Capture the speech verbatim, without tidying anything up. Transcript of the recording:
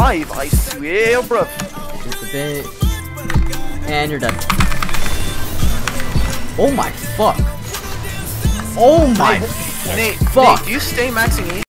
revive, I swear, bro. Just a bit. And you're dead. Oh my fuck. Oh my Nate, fuck. Nate, do you stay maxing E?